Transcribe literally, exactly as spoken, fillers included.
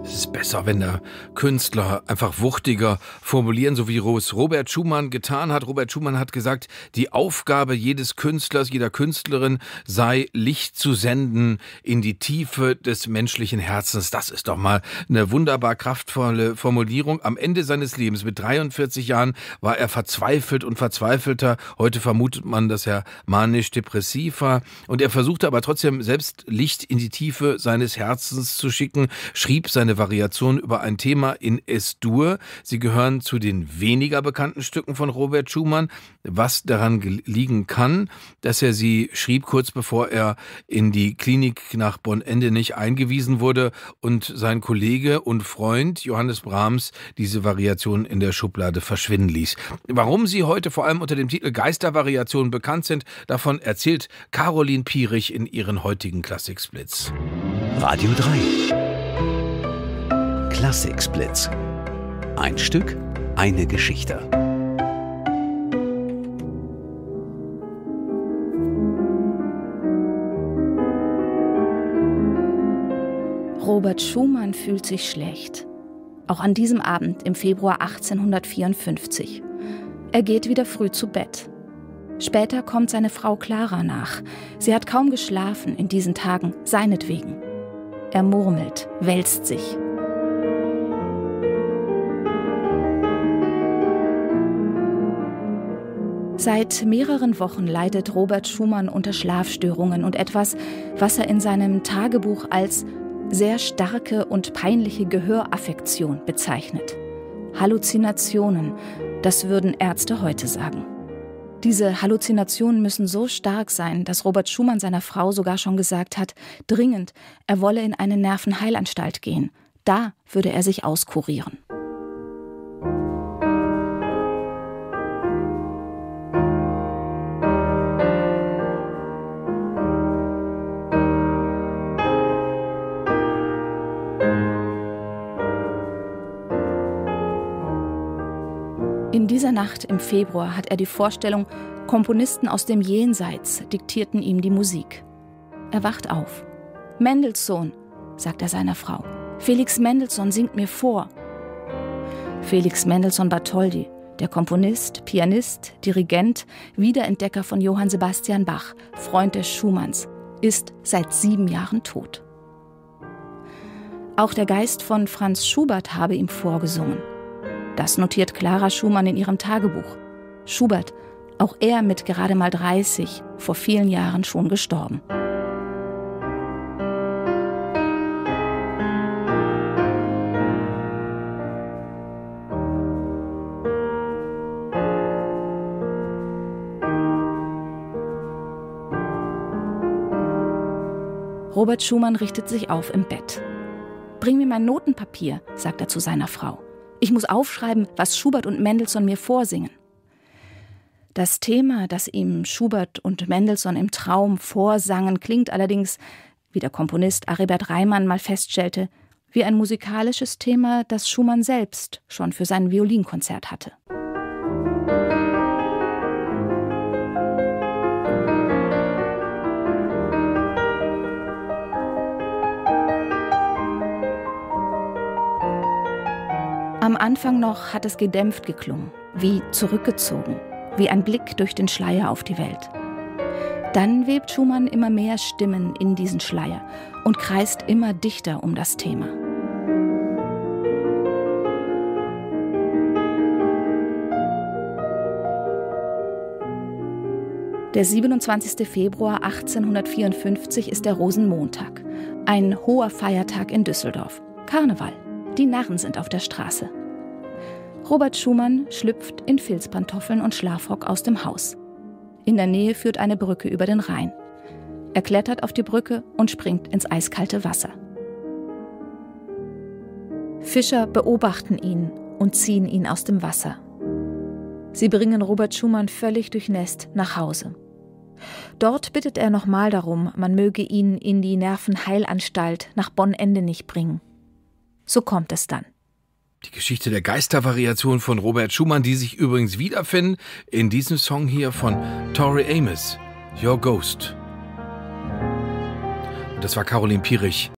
Es ist besser, wenn der Künstler einfach wuchtiger formulieren, so wie es Robert Schumann getan hat. Robert Schumann hat gesagt, die Aufgabe jedes Künstlers, jeder Künstlerin sei, Licht zu senden in die Tiefe des menschlichen Herzens. Das ist doch mal eine wunderbar kraftvolle Formulierung. Am Ende seines Lebens, mit dreiundvierzig Jahren, war er verzweifelt und verzweifelter. Heute vermutet man, dass er manisch-depressiv war. Und er versuchte aber trotzdem selbst Licht in die Tiefe seines Herzens zu schicken, schrieb seine Variation über ein Thema in Es-Dur. Sie gehören zu den weniger bekannten Stücken von Robert Schumann, was daran liegen kann, dass er sie schrieb kurz bevor er in die Klinik nach Bonn-Endenich eingewiesen wurde und sein Kollege und Freund Johannes Brahms diese Variation in der Schublade verschwinden ließ. Warum sie heute vor allem unter dem Titel Geistervariationen bekannt sind, davon erzählt Caroline Pierich in ihren heutigen Klassiksplitz. Radio drei. Klassiksplitz. Ein Stück, eine Geschichte. Robert Schumann fühlt sich schlecht. Auch an diesem Abend im Februar achtzehnhundertvierundfünfzig. Er geht wieder früh zu Bett. Später kommt seine Frau Clara nach. Sie hat kaum geschlafen in diesen Tagen, seinetwegen. Er murmelt, wälzt sich. Seit mehreren Wochen leidet Robert Schumann unter Schlafstörungen und etwas, was er in seinem Tagebuch als sehr starke und peinliche Gehöraffektion bezeichnet. Halluzinationen, das würden Ärzte heute sagen. Diese Halluzinationen müssen so stark sein, dass Robert Schumann seiner Frau sogar schon gesagt hat, dringend, er wolle in eine Nervenheilanstalt gehen. Da würde er sich auskurieren. In dieser Nacht im Februar hat er die Vorstellung, Komponisten aus dem Jenseits diktierten ihm die Musik. Er wacht auf. »Mendelssohn«, sagt er seiner Frau. »Felix Mendelssohn singt mir vor.« Felix Mendelssohn Bartholdy, der Komponist, Pianist, Dirigent, Wiederentdecker von Johann Sebastian Bach, Freund des Schumanns, ist seit sieben Jahren tot. Auch der Geist von Franz Schubert habe ihm vorgesungen. Das notiert Clara Schumann in ihrem Tagebuch. Schubert, auch er mit gerade mal dreißig, vor vielen Jahren schon gestorben. Robert Schumann richtet sich auf im Bett. »Bring mir mein Notenpapier«, sagt er zu seiner Frau. »Ich muss aufschreiben, was Schubert und Mendelssohn mir vorsingen.« Das Thema, das ihm Schubert und Mendelssohn im Traum vorsangen, klingt allerdings, wie der Komponist Aribert Reimann mal feststellte, wie ein musikalisches Thema, das Schumann selbst schon für sein Violinkonzert hatte. Am Anfang noch hat es gedämpft geklungen, wie zurückgezogen, wie ein Blick durch den Schleier auf die Welt. Dann webt Schumann immer mehr Stimmen in diesen Schleier und kreist immer dichter um das Thema. Der siebenundzwanzigste Februar achtzehnhundertvierundfünfzig ist der Rosenmontag, ein hoher Feiertag in Düsseldorf, Karneval. Die Narren sind auf der Straße. Robert Schumann schlüpft in Filzpantoffeln und Schlafrock aus dem Haus. In der Nähe führt eine Brücke über den Rhein. Er klettert auf die Brücke und springt ins eiskalte Wasser. Fischer beobachten ihn und ziehen ihn aus dem Wasser. Sie bringen Robert Schumann völlig durchnässt nach Hause. Dort bittet er nochmal darum, man möge ihn in die Nervenheilanstalt nach Bonn-Endenich bringen. So kommt es dann. Die Geschichte der Geistervariation von Robert Schumann, die sich übrigens wiederfinden in diesem Song hier von Tori Amos, Your Ghost. Und das war Caroline Pierich.